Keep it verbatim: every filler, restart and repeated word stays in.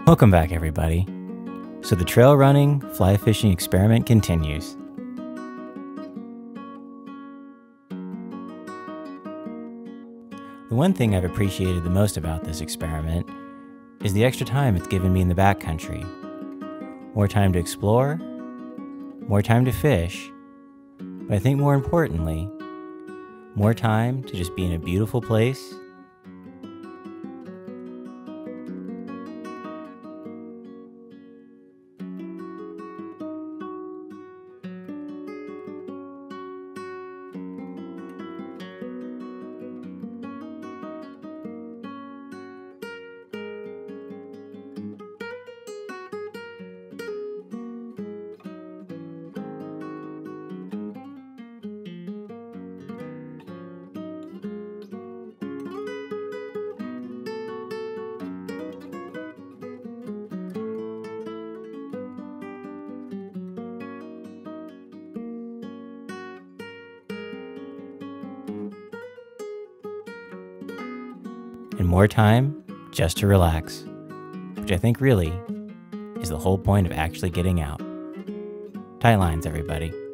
Welcome back, everybody. So the trail running, fly fishing experiment continues. The one thing I've appreciated the most about this experiment is the extra time it's given me in the backcountry. More time to explore, more time to fish, but I think more importantly, more time to just be in a beautiful place and more time just to relax, which I think really is the whole point of actually getting out. Tight lines, everybody.